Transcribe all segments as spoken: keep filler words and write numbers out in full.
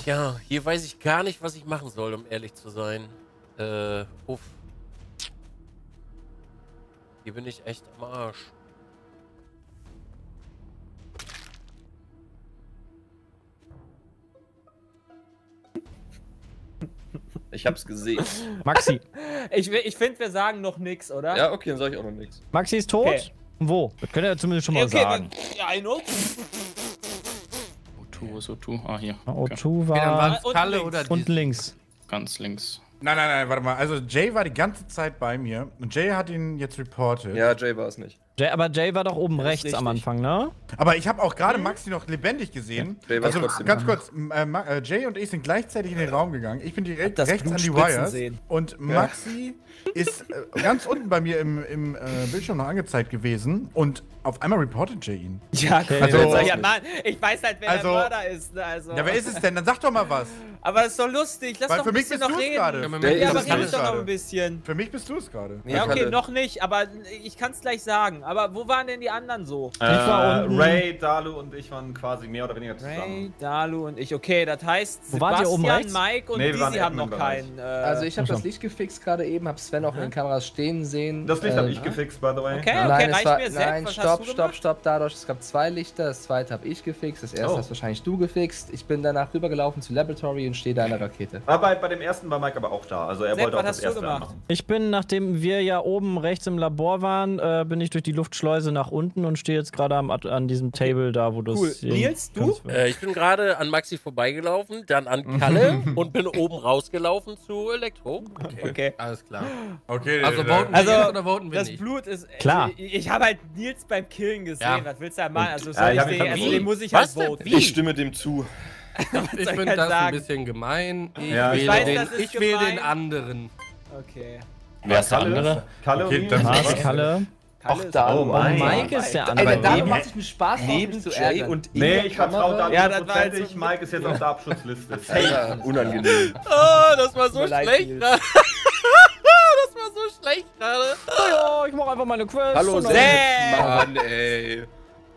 Tja, hier weiß ich gar nicht, was ich machen soll, um ehrlich zu sein. Äh, uff. Hier bin ich echt am Arsch. Ich hab's gesehen. Maxi. Ich, ich finde, wir sagen noch nichts, oder? Ja, okay, dann sag ich auch noch nichts. Maxi ist tot? Okay. Wo? Das könnt ihr ja zumindest schon mal okay, sagen. Ja, I know. O zwei, wo ist O zwei? Ah, hier. O Okay. zwei Okay, dann war waren es unten Kalle links. oder unten die. links. Ganz links. Nein, nein, nein, warte mal. Also Jay war die ganze Zeit bei mir und Jay hat ihn jetzt reported. Ja, Jay war es nicht. Jay, aber Jay war doch oben Das ist rechts am richtig. Anfang, ne? Aber ich habe auch gerade Maxi noch lebendig gesehen. Jay war Also trotzdem. ganz kurz, äh, Ma- äh, Jay und ich sind gleichzeitig in den Raum gegangen. Ich bin direkt Das rechts an die Blut spritzen Wires sehen. und Maxi ist äh, ganz unten bei mir im, im äh, Bildschirm noch angezeigt gewesen und auf einmal reportet Jay ihn. Ja, Okay, also, also- ja, Mann, ich weiß halt, wer Also- der Mörder ist. Ne? Also. Ja, wer ist es denn? Dann sag doch mal was. Aber das ist doch lustig. Lass Weil doch für ein mich bisschen bist noch du es reden. gerade. Ja, Der Ja, ist aber es red nicht doch noch gerade. ein bisschen. Für mich bist du es gerade. Ja, okay, Kalle. noch nicht, aber ich kann es gleich sagen. Aber wo waren denn die anderen so? Ich war Äh, unten. Ray, Dalu und ich waren quasi mehr oder weniger Ray, zusammen. Dalu und ich. Okay, das heißt, Wo wart ihr, oben Sebastian, rechts? Mike und Nee, wir waren Dizzy haben noch Admin-Bereich. keinen. Äh, Also ich habe Achso. das Licht gefixt gerade eben, habe Sven auch in den Kameras stehen sehen. Das Licht Äh, habe ich gefixt, by the way. Okay, Ja. okay, Nein, es reicht war, mir. Sepp, nein, was hast stopp, du stopp, gemacht? stopp, dadurch, es gab zwei Lichter, das zweite habe ich gefixt, das erste Oh. hast wahrscheinlich du gefixt. Ich bin danach rübergelaufen zu Laboratory und stehe da in der Rakete. Aber bei, bei dem ersten war Mike aber auch da. Also er Sepp, wollte auch was das hast du erste gemacht? machen. Ich bin, nachdem wir ja oben rechts im Labor waren, äh, bin ich durch die Luftschleuse nach unten und stehe jetzt gerade am- an diesem Table da, wo du Cool. es... Nils, du? Äh, ich bin gerade an Maxi vorbeigelaufen, dann an Kalle und bin oben rausgelaufen zu Elektro. Okay. Alles klar. Okay, Also äh, voten wir Also, jetzt oder voten wir Das nicht? Blut ist. Klar. Ich, ich habe halt Nils beim Killen gesehen. Ja. Was willst du da machen? Also, Ja, soll ich ich hab ihn den, also vermutet. den muss ich Was halt denn? voten. Wie? Ich stimme dem zu. Ich soll ich finde halt das sagen? ein bisschen gemein. Ich Ja, ich wähle weiß, den, das ist ich wähle den gemein. anderen. Okay. Wer ist der andere? Kalle Okay, und dann- Nils, Was, oder? Kalle? Kalle Auch ist- da. Oh mein. Mike ist der Ey, andere. der Dame neben- macht sich einen Spaß drauf, Neben mich zu Jay ärgern. und in Nee, der ich vertraue Kamera. da Ja, das war hundertprozentig. jetzt- Mike ist jetzt auf der Abschutzsliste. Alter, unangenehm. Oh, das war so Tut mir leid, schlecht Nils. gerade. Das war so schlecht gerade. Ja, ich mach einfach meine Quest. Hallo, und dann- Sepp. Mann, ey.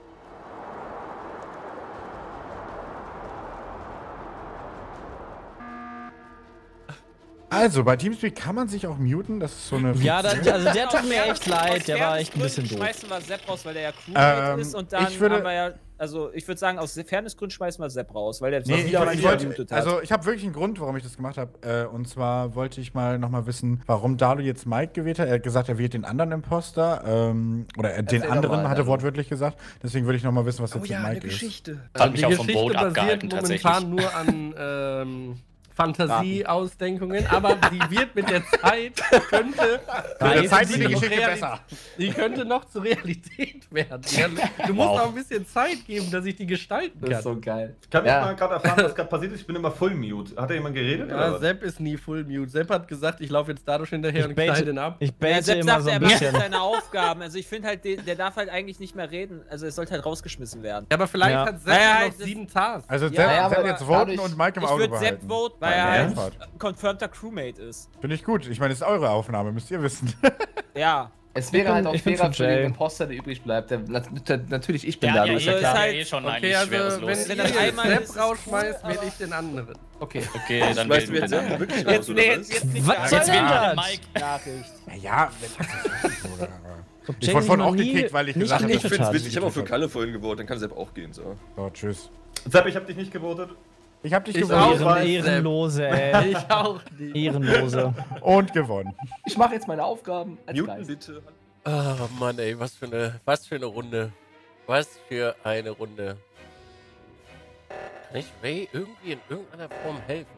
Also, bei Teamspeak kann man sich auch muten, das ist so eine... Ja, das, also der tut mir Aus echt leid, der war echt ein bisschen Fairnessgründen doof. Schmeißen wir Sepp raus, weil der ja Crewmate Ähm, ist und dann ich würde- haben wir ja, also ich würde sagen, aus Fairnessgründen schmeißen wir Sepp raus, weil der Nee, ich, wieder mal ich wieder wollte, gemutet hat. also ich habe wirklich einen Grund, warum ich das gemacht habe. Äh, und zwar wollte ich mal nochmal wissen, warum Dalu jetzt Mike gewählt hat. Er hat gesagt, er wählt den anderen Imposter. Ähm, oder er, den Erzähl anderen, doch mal, hat er Dalu. wortwörtlich gesagt. Deswegen würde ich nochmal wissen, was Oh jetzt ja, mit eine Mike ist. Geschichte. Das hat mich Also die auch vom Geschichte Boot abgehalten, basiert tatsächlich. momentan nur an ähm, Fantasieausdenkungen, aber die wird mit der Zeit, könnte, Mit der die Zeit wird die noch Geschichte Reali- besser. Die könnte noch zur Realität werden. Ja, du musst Wow. auch ein bisschen Zeit geben, dass ich die gestalten Das kann. ist so geil. Kann ich Ja. mal gerade erfahren, was gerade passiert ist? Ich bin immer Full Mute. Hat da jemand geredet? Ja, oder was? Sepp ist nie Full Mute. Sepp hat gesagt, ich laufe jetzt dadurch hinterher Ich und knall bete, den ab. ich ja, bete Sepp immer sagt, so er ein macht bisschen. seine Aufgaben. Also ich finde halt, der, der darf halt eigentlich nicht mehr reden. Also er sollte halt rausgeschmissen werden. Ja, aber vielleicht Ja. hat Sepp Ja, ja, ja, noch das- sieben Tasks. Also Ja, Sepp, aber Sepp jetzt voten dadurch- und Mike im Ich Auge würde Sepp behalten. voten, weil Beim er halt Ernst? confirmter Crewmate ist. Finde ich gut. Ich meine, das ist eure Aufnahme, müsst ihr wissen. Ja. Es wäre bin- halt auch ich bin fairer für für den Jay. Imposter, der übrig bleibt. Der, nat natürlich, ich bin Ja, da, ja, ist ja, ja ist klar. halt- eh schon Okay, eigentlich also schweres wenn Los. ihr Wenn das einmal ist, Sepp ist es rausschmeißt, cool, wähle aber- ich den anderen. Okay. Okay, dann Schmeißt wählen du wir jetzt den. Sepp wirklich Jetzt, raus, nee, oder jetzt, was? jetzt nicht Was da. soll Jetzt denn wählen wir das? den Mike. Nachricht. Ja, ich Jay wurde vorhin noch auch nie gekickt, weil ich nicht gesagt habe, Ich gemutet find's hat. witzig, ich habe auch für Kalle vorhin gewotet, dann kann Sepp auch gehen, so. so, tschüss. Sepp, ich hab dich nicht gewotet. Ich habe dich Ich gewonnen auch. Ehren, weiß, Ehrenlose, ey. Ich auch nicht. Ehrenlose. und gewonnen. Ich mache jetzt meine Aufgaben als Muten Geist. bitte. Ah, Mann, ey, was für eine, was für eine Runde. Was für eine Runde. Kann ich Ray irgendwie in irgendeiner Form helfen?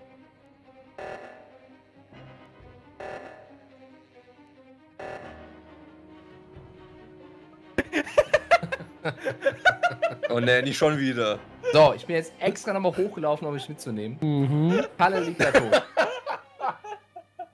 Oh ne, nicht schon wieder. So, ich bin jetzt extra nochmal hochgelaufen, um mich mitzunehmen. Mhm. Kalle liegt da tot.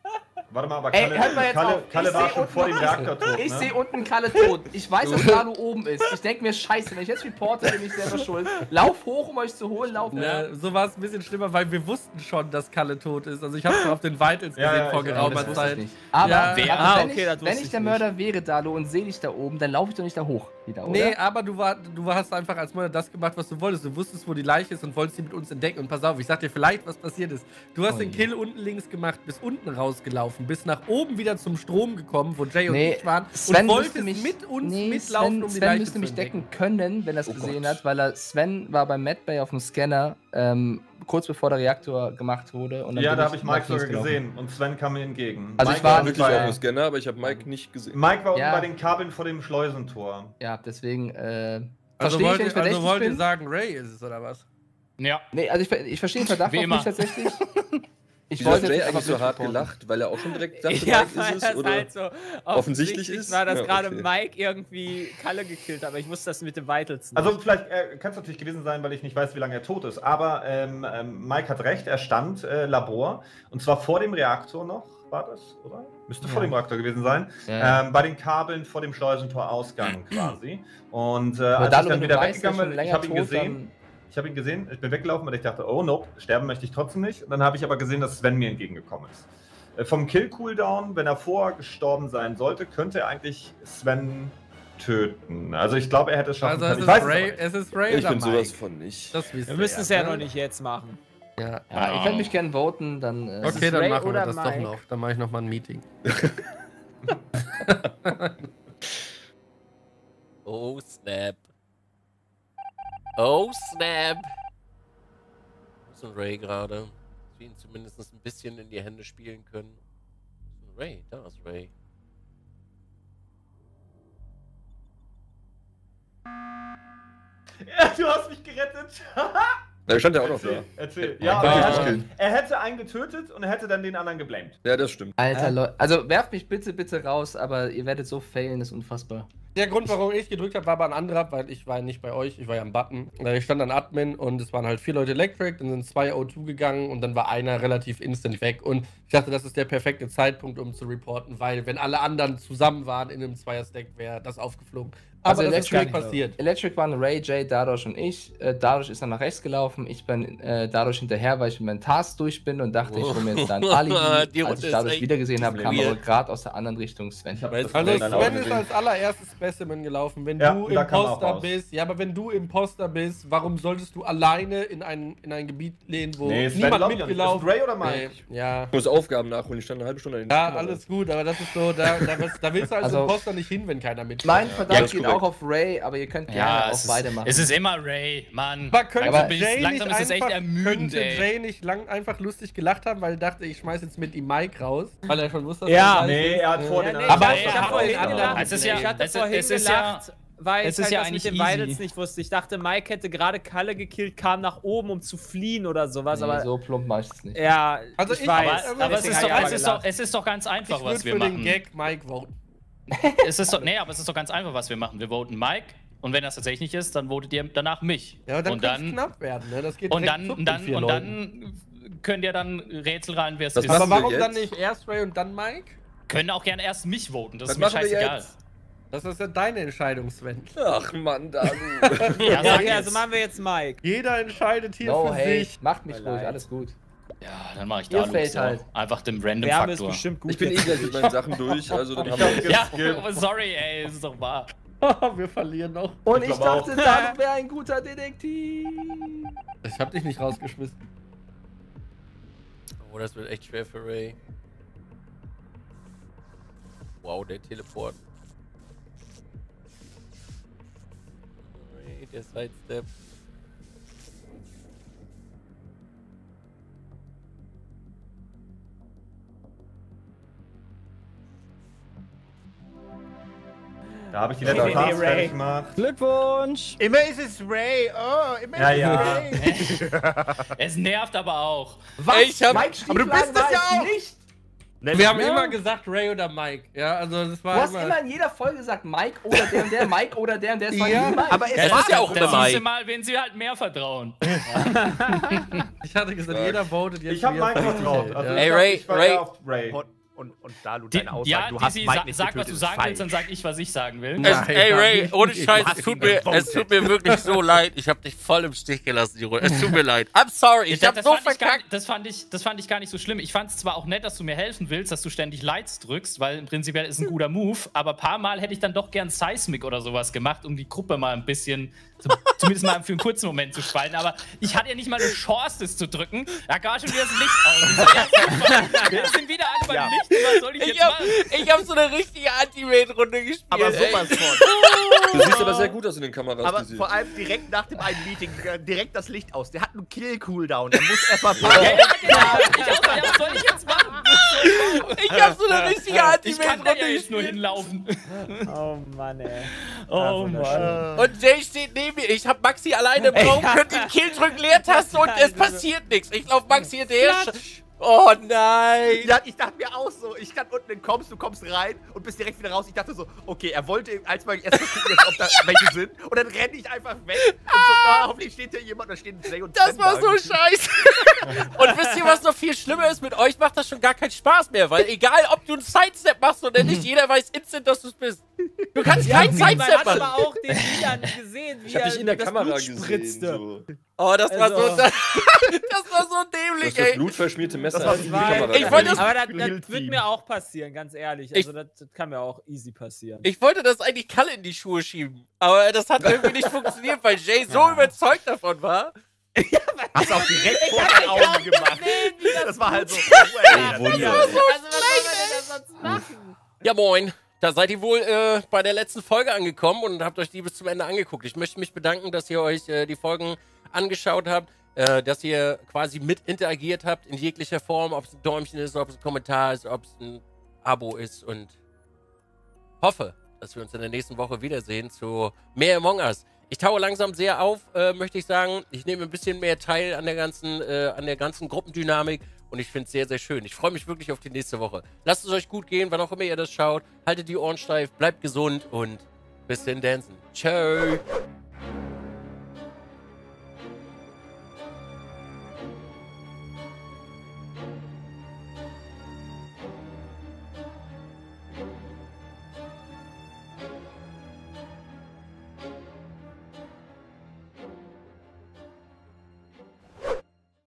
Warte mal, aber Ey, Kalle, hört mal jetzt Kalle, auf. Kalle Ich war seh schon unten- vor dem Reaktor tot, Ich ne? sehe unten Kalle tot. Ich weiß, dass Dalu oben ist. Ich denke mir, scheiße, wenn ich jetzt reporte, bin ich selber schuld. Lauf hoch, um euch zu holen, lauf hoch. Ja, so war es ein bisschen schlimmer, weil wir wussten schon, dass Kalle tot ist. Also ich habe es auf den Vitals Ja, gesehen ja, vor ich- geraumer Das wusste ich Zeit. nicht. Aber Ja. warte, Ah, wenn, okay, ich, das wusste wenn ich ich der nicht. Mörder wäre, Dalu, und sehe dich da oben, dann laufe ich doch nicht da hoch wieder, oder? Nee, aber du, war, du hast einfach als Mörder das gemacht, was du wolltest. Du wusstest, wo die Leiche ist und wolltest sie mit uns entdecken. Und pass auf, ich sag dir vielleicht, was passiert ist. Du hast Oh den je. Kill unten links gemacht, bis unten rausgelaufen, bis nach oben wieder zum Strom gekommen, wo Jay und Nee, ich waren. Sven und müsste wolltest mich, mit uns nee, mitlaufen, Sven, um die Sven Leiche müsste zu mich entdecken. decken können, wenn er es Oh gesehen Gott. hat, weil er, Sven war beim Medbay auf dem Scanner, ähm, kurz bevor der Reaktor gemacht wurde. Und dann Ja, bin da habe ich Mike nach sogar links gelaufen. gesehen und Sven kam mir entgegen. Also Mike ich war unten Wirklich bei- auf dem Scanner, aber ich habe Mike nicht gesehen. Mike war unten Ja. bei den Kabeln vor dem Schleusentor. Ja, deswegen, äh, Also verstehe ich, wollt, wenn ihr, ich verdächtig also wollt ihr bin. sagen, Ray ist es, oder was? Ja. Nee, also ich, ver- ich verstehe den Verdacht Wie auch immer. nicht tatsächlich. Ich Wieso hat wollte Jay jetzt eigentlich einfach so hart reporten. gelacht? Weil er auch schon direkt dachte, Ja, Mike weil ist das es? Oder? halt so offensichtlich ist? war, dass Ja, gerade okay. Mike irgendwie Kalle gekillt hat, aber ich wusste das mit dem Vitals nicht. Also vielleicht äh, kann es natürlich gewesen sein, weil ich nicht weiß, wie lange er tot ist. Aber ähm, ähm, Mike hat recht, er stand äh, Labor. Und zwar vor dem Reaktor noch, war das, oder? Müsste vor dem Reaktor gewesen sein. Ja, ja. Ähm, bei den Kabeln vor dem Schleusentorausgang quasi. Und äh, Aber als Dalu, ich dann wenn wieder du weißt, der ist weggegangen schon bin, länger ich habe ihn tot, gesehen. dann- Ich habe ihn gesehen, ich bin weggelaufen, weil ich dachte, oh nope, sterben möchte ich trotzdem nicht. Und dann habe ich aber gesehen, dass Sven mir entgegengekommen ist. Äh, vom Kill-Cooldown, wenn er vorher gestorben sein sollte, könnte er eigentlich Sven töten. Also ich glaube, er hätte es schaffen Also können. es Ich ist, weiß es aber Ray, nicht. es ist Ray Ich oder bin Mike? sowas von nicht. Das wisst wir ihr müssen es ja ne? noch nicht jetzt machen. Ja. Ja, ich werde mich gerne voten, dann. Äh, Okay, dann Ray machen wir oder das doch Mike? noch. Dann mache ich noch mal ein Meeting. Oh, snap. Oh, snap. Wo ist ein Ray gerade? Dass wir ihn zumindest ein bisschen in die Hände spielen können. Wo ist ein Ray? Da ist Ray. Ja, du hast mich gerettet. Da stand ja auch noch da. Erzähl, erzähl. Ja, aber er, hat, er hätte einen getötet und er hätte dann den anderen geblamed. Ja, das stimmt. Alter Leute. Also werft mich bitte, bitte raus, aber ihr werdet so failen, das ist unfassbar. Der Grund, warum ich gedrückt habe, war aber ein anderer, weil ich war nicht bei euch, ich war ja am Button. Äh, Ich stand an Admin und es waren halt vier Leute Electric, dann sind zwei O zwei gegangen und dann war einer relativ instant weg. Und ich dachte, das ist der perfekte Zeitpunkt, um zu reporten, weil wenn alle anderen zusammen waren in einem Zweier-Stack, wäre das aufgeflogen. Aber Also das ist Electric- nicht passiert. Electric waren Ray, Jay, Dadosh und ich. Äh, Dadosh ist dann nach rechts gelaufen. Ich bin äh, Dadosh hinterher, weil ich mit meinen Task durch bin und dachte, ich hole mir jetzt da ein Alibi. Die Runde Als ich ist Dadosh echt wieder gesehen habe, kam weird. aber gerade aus der anderen Richtung Sven. Ich hab Also das Also in deinen Augen Sven ist gesehen. als allererstes Specimen gelaufen. Wenn Ja, du und da kam er auch Imposter raus. bist, ja, aber wenn du Imposter bist, warum solltest du alleine in ein, in ein Gebiet lehnen, wo Nee, Sven niemand glaub ich auch nicht. mitgelaufen Ist es Ray oder Mike? Nee, ja. Ich muss Aufgaben nachholen, ich stand eine halbe Stunde in den Ja, Zimmer. alles gut, aber das ist so, da, da, willst- da willst du als Also- Imposter nicht hin, wenn keiner mitspielt. Mein Ja, Verdacht ist geht korrekt. auch auf Ray, aber ihr könnt gerne Ja, auch es beide ist, machen. es ist immer Ray, Mann. Aber könnte Aber Jay langsam nicht ist es echt einfach, ermüdend, könnte ey. Jay nicht lang einfach lustig gelacht haben, weil er dachte, ich schmeiß jetzt mit ihm Mike raus, weil er schon wusste, dass Ja. er Nee, er hat vor den Ja. anderen. Aber ich er hab hat vorhin den anderen gelacht. Es ist ja- ich hatte es- vorhin es ist ja- gelacht, weil es ich ist halt ja das mit eigentlich den easy. Vitals nicht wusste. Ich dachte, Mike hätte gerade Kalle gekillt, kam nach oben, um zu fliehen oder sowas, Nee, aber so plump mache ich das nicht. ja, Also ich ich- weiß. aber- Aber es deswegen ist, hab doch, ich es, aber ist doch, gelacht. es ist doch ganz einfach, Ich was würde wir für machen. den Gag Mike voten. Es ist doch, nee, aber es ist doch ganz einfach, was wir machen. Wir voten Mike und wenn das tatsächlich nicht ist, dann votet ihr danach mich. Ja, aber dann und könnte es dann, knapp werden, ne? Das geht und direkt dann, zuck und mit dann, vier und Leuten. dann könnt ihr dann Rätsel rein, wer es Das ist. machen Aber wir warum jetzt? dann nicht erst Ray und dann Mike? Können auch gerne erst mich voten, das Was ist mir machen wir scheißegal. jetzt? Das ist ja deine Entscheidung, Sven. Ach Mann, Dalu. Ja, Ja, sag okay, jetzt. also machen wir jetzt Mike. Jeder entscheidet hier No, für hey, sich. macht mich Tut mir ruhig, leid. alles gut. Ja, dann mache ich Ihr da fällt so. halt. Einfach dem Wärme ist Random-Faktor. bestimmt gut. Ich bin eh jetzt. gleich mit meinen Sachen durch, also dann haben wir... Ja, aber sorry, ey, ist doch wahr. Wir verlieren noch. Und Ich ich, glaub dachte, Dalu wäre ein guter Detektiv. Ich hab dich nicht rausgeschmissen. Oh, das wird echt schwer für Ray. Wow, der Teleport. Ray, der Sidestep. Da habe ich die Nee, letzte nee, Task nee, Ray. fertig gemacht. Glückwunsch! Immer ist es Ray. Oh, immer Ja, ist ja. es Ray. Es nervt aber auch. Was? Ich hab- Mike aber du bist Stieflagen das war ja es auch. nicht. Wir haben Ja. immer gesagt Ray oder Mike. Ja, also das Du war hast immer in jeder Folge gesagt, Mike oder der und der, Mike oder der und der. Es war Ja, nie Mike. aber es Es war ist ja auch Da immer siehst du Mike. mal, wen sie halt mehr vertrauen. Ich hatte gesagt, jeder votet jetzt. Ich habe wie er Mike für richtig vertraut. hält, Also ja. ich Ey, glaub, Ray, ich war Ray. eher auf Ray. Und, und, und Dalu Die, deine Aussage, ja, du hast Dizzy, Mike sa nicht sag, was getötet, du ist sagen falsch. willst, dann sag ich, was ich sagen will. Es, ey, Ray, ohne Du Scheiß, hast es tut, ihn mir, gewotet. es tut mir wirklich so leid. Ich hab dich voll im Stich gelassen, die Runde. Es tut mir leid. I'm sorry, ich das, hab das so fand ich gar, verkackt. das, fand ich, das fand ich gar nicht so schlimm. Ich fand es zwar auch nett, dass du mir helfen willst, dass du ständig Lights drückst, weil im Prinzip ist ein guter Move, aber ein paar Mal hätte ich dann doch gern Seismic oder sowas gemacht, um die Gruppe mal ein bisschen, zumindest mal für einen kurzen Moment zu spalten. Aber ich hatte ja nicht mal eine Chance, das zu drücken. Da gar schon wieder das Licht aus. Ich so, ja, super. Wir sind wieder alle beim Ja. Licht. Was soll ich, Ich jetzt hab, machen? ich hab so eine richtige Anti-Raid-Runde gespielt. Aber ey. sowas von. Du siehst aber sehr gut aus in den Kameras. Aber Dizzy. vor allem direkt nach dem einen Meeting, äh, direkt das Licht aus. Der hat einen Kill-Cooldown. Der muss erstmal Ja, ja, genau. Ich auch so, ja, was soll ich jetzt machen? Ich hab so eine richtige Ich kann da Anti-Raid-Runde ja jetzt nur gespielt. hinlaufen. Oh Mann, ey. Oh Mann. Und Jay steht neben mir. Ich hab Maxi alleine im Raum, Ja. könnt den Kill drücken, Leertaste und es passiert nichts. Ich lauf Maxi hinterher. Oh nein. Ja, ich dachte mir auch so, ich stand unten, dann kommst, du kommst rein und bist direkt wieder raus. Ich dachte so, okay, er wollte als mal erst mal gucken, jetzt, ob da welche sind. Und dann renne ich einfach weg und so, na, hoffentlich steht hier jemand, da stehen Jay und Das Sven war da. so scheiße. Und wisst ihr, was noch viel schlimmer ist? Mit euch macht das schon gar keinen Spaß mehr, weil egal, ob du einen Sidestep machst oder nicht, jeder weiß instant, dass du es bist. Du kannst Ja, keinen man Sidestep hat machen. aber auch den Lian gesehen, wie Ich hab er dich in der das Kamera Blut gesehen. spritzte. So. Oh, das war so, Also- das, das war so Du dämlich, hast das ey. blutverschmierte Messer Das war- in die war- Kamera Ich wollte das- Aber das, Real das wird Team. mir auch passieren, ganz ehrlich. Also das, das kann mir auch easy passieren. Ich wollte das eigentlich Kalle in die Schuhe schieben, aber das hat irgendwie nicht funktioniert, weil Jay so überzeugt davon war. Hast du auch direkt vor deinen Augen gemacht. Das war halt so. Oh, Wunder. Also was soll man denn da sonst machen? Ja, moin. Da seid ihr wohl äh, bei der letzten Folge angekommen und habt euch die bis zum Ende angeguckt. Ich möchte mich bedanken, dass ihr euch äh, die Folgen angeschaut habt, äh, dass ihr quasi mit interagiert habt in jeglicher Form, ob es ein Däumchen ist, ob es ein Kommentar ist, ob es ein Abo ist und hoffe, dass wir uns in der nächsten Woche wiedersehen zu mehr Among Us. Ich taue langsam sehr auf, äh, möchte ich sagen. Ich nehme ein bisschen mehr teil an der ganzen, äh, an der ganzen Gruppendynamik und ich finde es sehr, sehr schön. Ich freue mich wirklich auf die nächste Woche. Lasst es euch gut gehen, wann auch immer ihr das schaut. Haltet die Ohren steif, bleibt gesund und bis denn dancen. Ciao.